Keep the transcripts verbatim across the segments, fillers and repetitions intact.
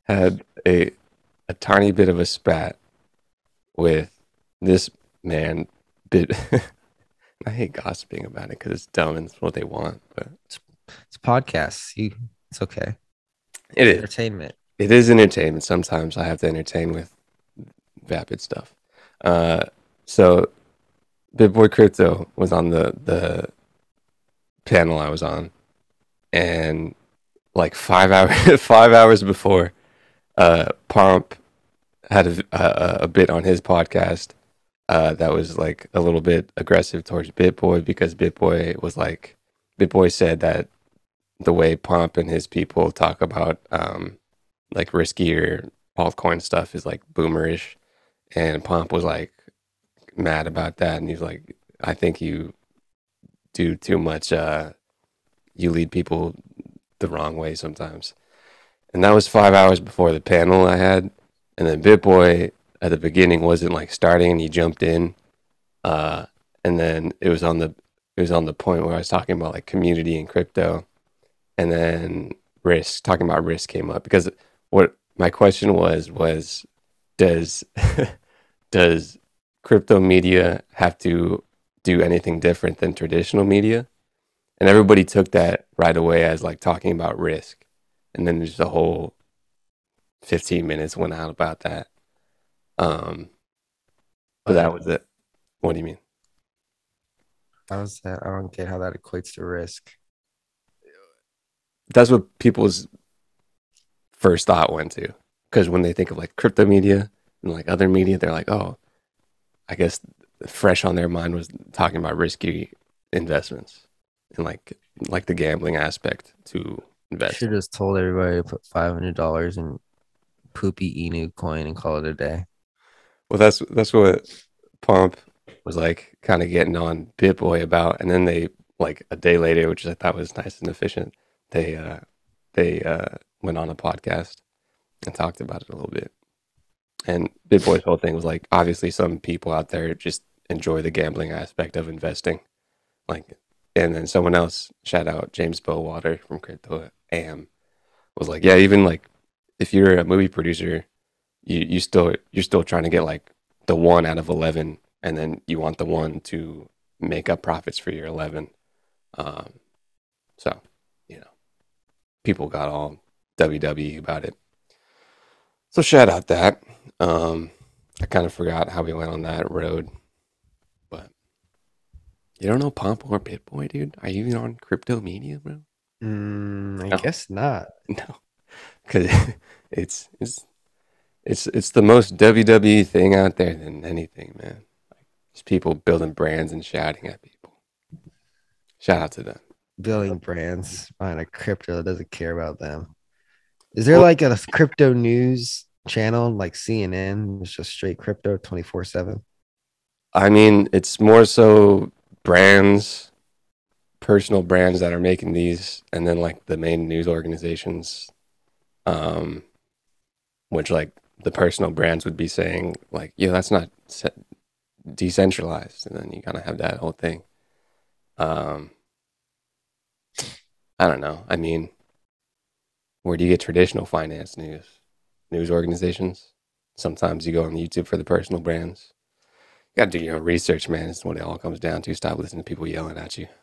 had a a tiny bit of a spat with this man. Bit. I hate gossiping about it because it's dumb and it's what they want, but It's, it's podcasts. You, it's okay. it It's is. entertainment. It is entertainment. Sometimes I have to entertain with vapid stuff. Uh, so BitBoy Crypto was on the the panel I was on, and like five hours five hours before, uh, Pomp had a, a, a bit on his podcast uh, that was like a little bit aggressive towards BitBoy because BitBoy was like, BitBoy said that the way Pomp and his people talk about um, like riskier altcoin stuff is like boomerish, and Pomp was like mad about that, and he's like, I think you do too much. Uh, you lead people the wrong way sometimes. And that was five hours before the panel I had. And then BitBoy at the beginning wasn't like starting, and he jumped in. Uh, and then it was on the it was on the point where I was talking about like community and crypto, and then risk talking about risk came up because what my question was was does does crypto media have to do anything different than traditional media? And everybody took that right away as like talking about risk. And then there's a whole fifteen minutes went out about that. Um, but that But was it. What do you mean? I was that I don't get how that equates to risk. That's what people's first thought went to. Because when they think of like crypto media and like other media, they're like, oh, I guess fresh on their mind was talking about risky investments and like like the gambling aspect to Should investing. have just told everybody to put five hundred dollars in poopy Inu coin and call it a day. Well, that's that's what Pump was like kind of getting on BitBoy about, and then they like a day later, which I thought was nice and efficient. They uh, they uh, went on a podcast and talked about it a little bit. And BitBoy's whole thing was like, obviously, some people out there just enjoy the gambling aspect of investing, like. And then someone else, shout out James Bowater from Crypto Am, was like, yeah, even like if you're a movie producer, you you still you're still trying to get like the one out of eleven, and then you want the one to make up profits for your eleven. Um, so you know, people got all W W about it. So shout out that. Um, I kind of forgot how we went on that road, but you don't know Pomp or Pitboy, dude? Are you even on crypto media, bro? Mm, I No, guess not. no, because it's it's it's it's the most W W E thing out there than anything, man. Just people building brands and shouting at people. Shout out to them. Building brands behind a crypto that doesn't care about them. Is there Well, like a crypto news channel like C N N? It's just straight crypto twenty-four seven. I mean, it's more so brands, personal brands that are making these, and then like the main news organizations, um, which like the personal brands would be saying like, "Yeah, that's not se- decentralized," and then you kind of have that whole thing. Um, I don't know. I mean, where do you get traditional finance news? News organizations. Sometimes you go on YouTube for the personal brands. You got to do your own research, man. It's what it all comes down to. Stop listening to people yelling at you.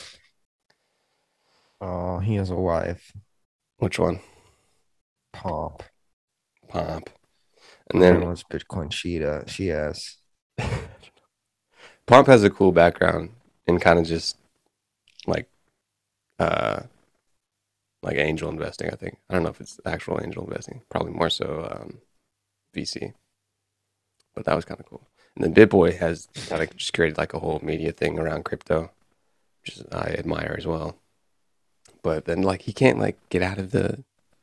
Oh, he has a wife. Which one? Pomp. Pomp. I And wonder then how much Bitcoin she uh, she has. Pomp has a cool background in kind of just like uh like angel investing, I think. I don't know if it's actual angel investing. Probably more so um, V C. But that was kind of cool. And then BitBoy has kind of just created like a whole media thing around crypto, which is, I admire as well. But then like he can't like get out of the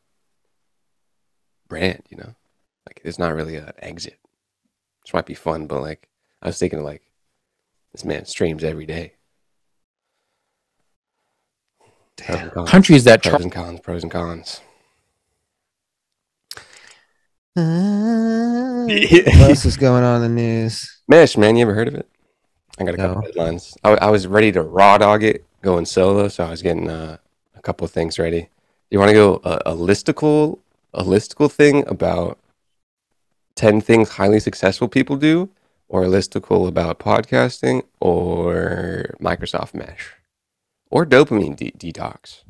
brand, you know? Like it's not really an exit. Which might be fun, but like I was thinking like this man streams every day. Pros and Damn. cons. Countries that try Pros and cons, pros and cons. What else is going on in the news? Mesh, man, you ever heard of it? I got a couple No. headlines. I, I was ready to raw dog it going solo, so I was getting uh, a couple of things ready. You want to go a, a listicle a listicle thing about ten things highly successful people do, or a listicle about podcasting, or Microsoft Mesh, or dopamine de- detox.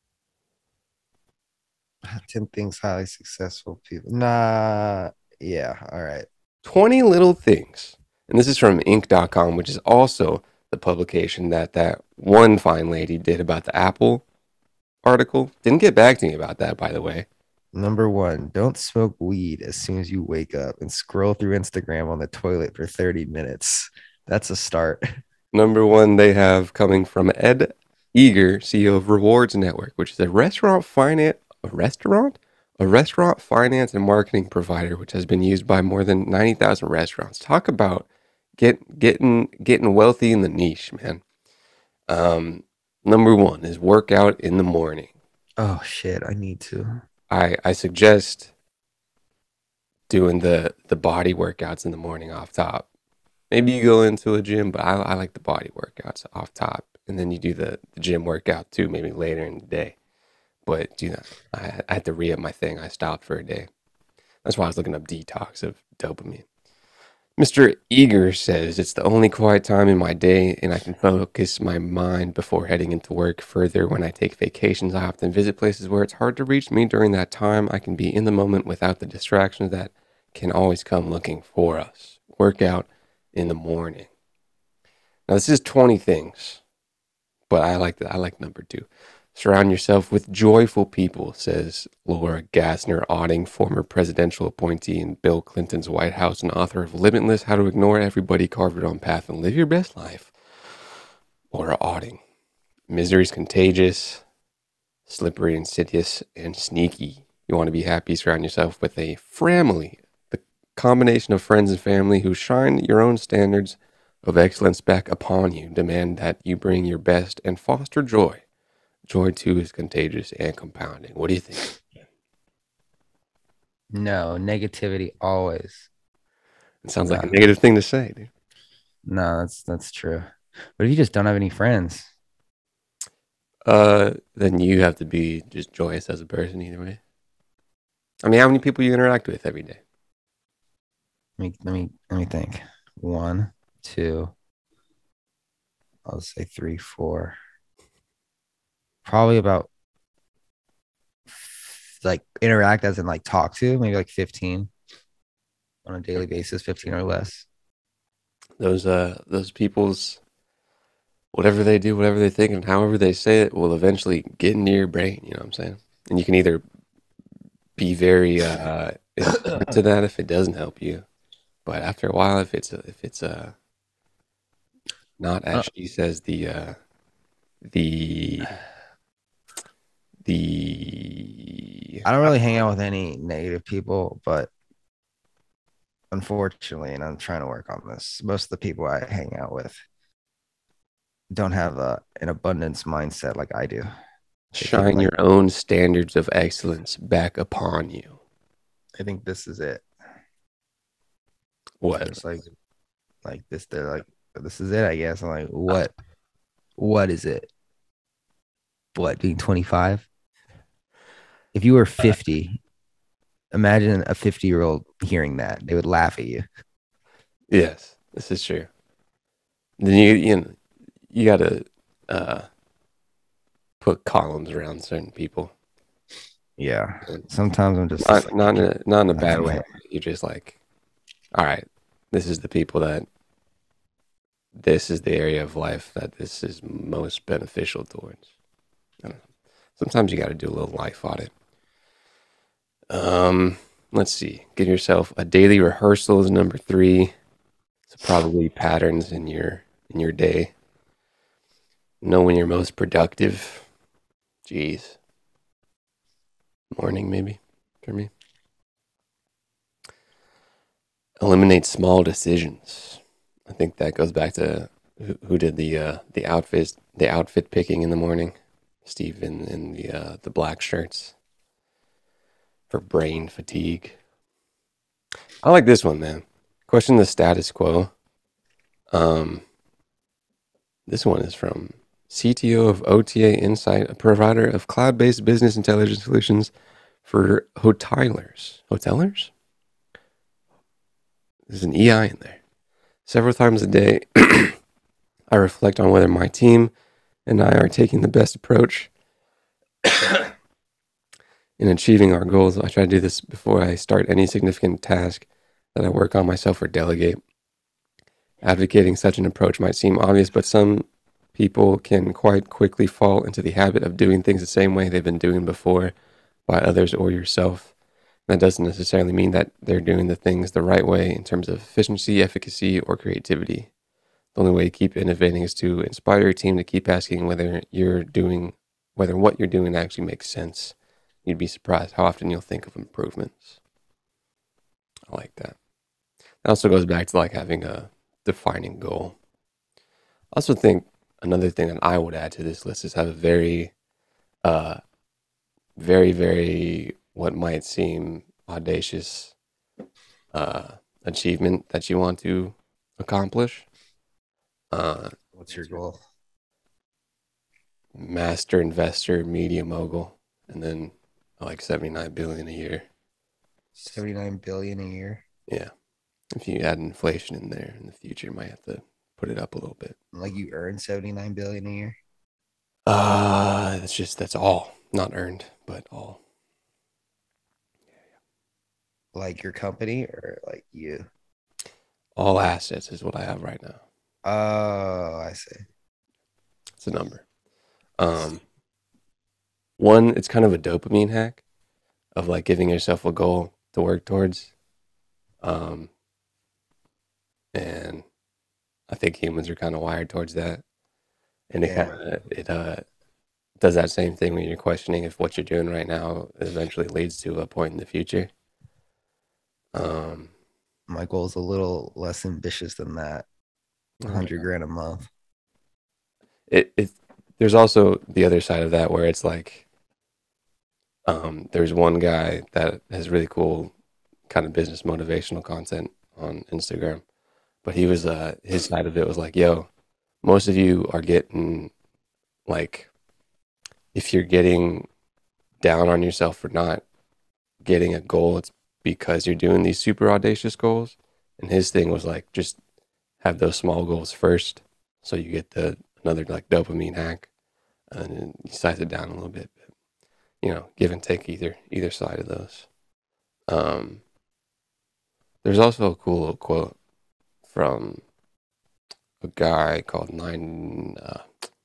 ten things highly successful people. Nah, yeah, all right. twenty little things. And this is from inc dot com, which is also the publication that that one fine lady did about the Apple article. Didn't get back to me about that, by the way. Number one, don't smoke weed as soon as you wake up and scroll through Instagram on the toilet for thirty minutes. That's a start. Number one, they have coming from Ed Eager, C E O of Rewards Network, which is a restaurant finance, a restaurant, a restaurant finance and marketing provider, which has been used by more than ninety thousand restaurants. Talk about get getting getting wealthy in the niche, man. Um, number one is workout in the morning. Oh shit, I need to. I I suggest doing the the body workouts in the morning off top. Maybe you go into a gym, but I, I like the body workouts off top, and then you do the, the gym workout too, maybe later in the day. But do that. I, I had to re up my thing. I stopped for a day. That's why I was looking up detox of dopamine. Mister Eager says it's the only quiet time in my day, and I can focus my mind before heading into work. Further, when I take vacations, I often visit places where it's hard to reach me during that time. I can be in the moment without the distractions that can always come looking for us. Workout in the morning. Now this is twenty things, but I like that. I like number two. Surround yourself with joyful people, says Laura Gassner Otting, former presidential appointee in Bill Clinton's White House and author of Limitless: How to Ignore Everybody, Carve Your Own Path, and Live Your Best Life. Laura Otting. Misery's contagious, slippery, insidious, and sneaky. You want to be happy, surround yourself with a family, the combination of friends and family who shine your own standards of excellence back upon you. Demand that you bring your best and foster joy. Joy too is contagious and compounding. What do you think? No, negativity always. It sounds like a No, negative thing to say, dude. no, that's that's true. But if you just don't have any friends, Uh, then you have to be just joyous as a person either way. I mean, how many people you interact with every day? let me let me let me think. One, two, I'll say three, four. Probably about like interact as in like talk to, maybe like fifteen on a daily basis, fifteen or less. Those uh, those people's whatever they do, whatever they think, and however they say it will eventually get into your brain. You know what I'm saying? And you can either be very uh indifferent to that if it doesn't help you, but after a while, if it's if it's uh not Uh, as she says the uh the the I don't really hang out with any negative people, but unfortunately, and I'm trying to work on this, most of the people I hang out with don't have a, an abundance mindset like I do. They think shine like, your own standards of excellence back upon you. I think this is it. What? It's like, like this, they're like, this is it, I guess. I'm like, what? What is it? What, being twenty-five? If you were fifty, imagine a fifty year old hearing that. They would laugh at you. Yes, this is true. Then you you know, you gotta uh put columns around certain people. Yeah. Sometimes I'm just, just Not like, not in a, not in a get bad away. way. You're just like, all right, this is the people that this is the area of life that this is most beneficial towards. I don't know. Sometimes you got to do a little life audit. Um, let's see. Give yourself a daily rehearsal is number three. So probably patterns in your in your day. Know when you're most productive. Jeez. Morning maybe for me. Eliminate small decisions. I think that goes back to who, who did the uh, the outfit the outfit picking in the morning. Steve in, in the uh, the black shirts for brain fatigue. I like this one, man. Question the status quo. Um, this one is from C T O of O T A Insight, a provider of cloud-based business intelligence solutions For hotelers, hotelers, there's an E I in there. Several times a day, I reflect on whether my team and I are taking the best approach in achieving our goals. I try to do this before I start any significant task that I work on myself or delegate. Advocating such an approach might seem obvious, but some people can quite quickly fall into the habit of doing things the same way they've been doing before by others or yourself. That doesn't necessarily mean that they're doing the things the right way in terms of efficiency, efficacy, or creativity. The only way to keep innovating is to inspire your team to keep asking whether you're doing, whether what you're doing actually makes sense. You'd be surprised how often you'll think of improvements. I like that. That also goes back to like having a defining goal. I also think another thing that I would add to this list is have a very, uh, very, very what might seem audacious uh, achievement that you want to accomplish. Uh, What's your goal? Master investor, media mogul, and then like seventy-nine billion a year. seventy-nine billion a year. Yeah. If you add inflation in there in the future, you might have to put it up a little bit. Like you earn seventy-nine billion a year. Uh, that's just, that's all. Not earned, but all. Like your company or like you? All assets is what I have right now. Oh, I see. It's a number. Um, one, it's kind of a dopamine hack of like giving yourself a goal to work towards. Um, and I think humans are kind of wired towards that. And it Yeah. kind of, it uh, does that same thing when you're questioning if what you're doing right now eventually leads to a point in the future. Um, My goal is a little less ambitious than that. A hundred grand a month. it, it, there's also the other side of that where it's like, um, there's one guy that has really cool kind of business motivational content on Instagram, but he was, uh, his side of it was like, yo, most of you are getting like, if you're getting down on yourself for not getting a goal, it's because you're doing these super audacious goals. And his thing was like, just have those small goals first, so you get the another like dopamine hack, and then you size it down a little bit. But, you know, give and take either either side of those. Um, there's also a cool little quote from a guy called Nine. Uh,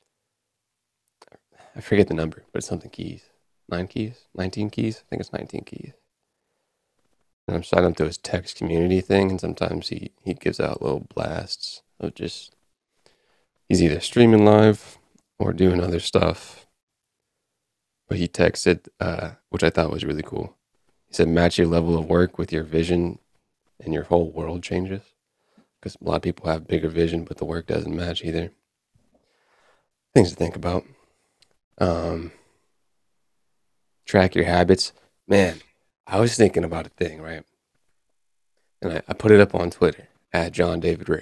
I forget the number, but it's something keys. Nine keys, nineteen keys. I think it's nineteen keys. And I'm signed up to his text community thing, and sometimes he he gives out little blasts of just he's either streaming live or doing other stuff. But he texted, uh, which I thought was really cool. He said, "Match your level of work with your vision, and your whole world changes." Because a lot of people have bigger vision, but the work doesn't match either. Things to think about. Um, track your habits. Man, I was thinking about a thing, right? And I, I put it up on Twitter at John David Ricker.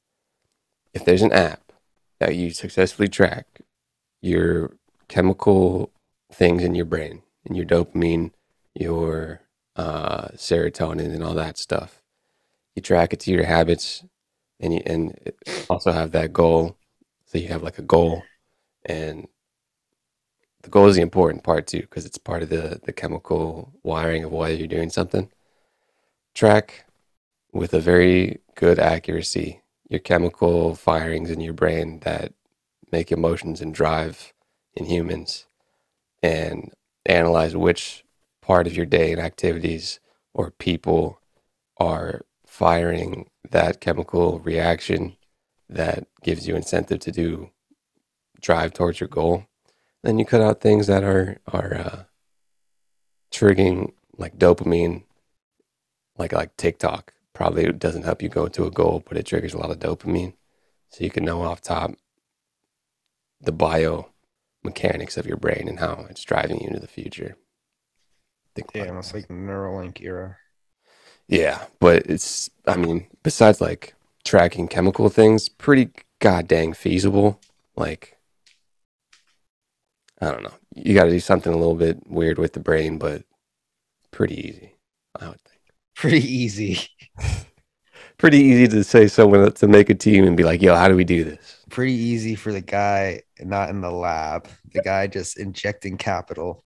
If there's an app that you successfully track your chemical things in your brain, and your dopamine, your uh, serotonin, and all that stuff, you track it to your habits, and you and also have that goal. So you have like a goal, and the goal is the important part too, because it's part of the the chemical wiring of why you're doing something. Track with a very good accuracy your chemical firings in your brain that make emotions and drive in humans, and analyze which part of your day and activities or people are firing that chemical reaction that gives you incentive to do drive towards your goal. Then you cut out things that are are uh, triggering like dopamine, like like TikTok. Probably doesn't help you go to a goal, but it triggers a lot of dopamine. So you can know off top the biomechanics of your brain and how it's driving you into the future. Think Yeah, about it. almost like the Neuralink era. Yeah, but it's, I mean, besides like tracking chemical things, pretty goddamn feasible. Like, I don't know. You got to do something a little bit weird with the brain, but pretty easy, I would think. Pretty easy. Pretty easy to say someone to make a team and be like, yo, how do we do this? Pretty easy for the guy not in the lab. The guy just injecting capital.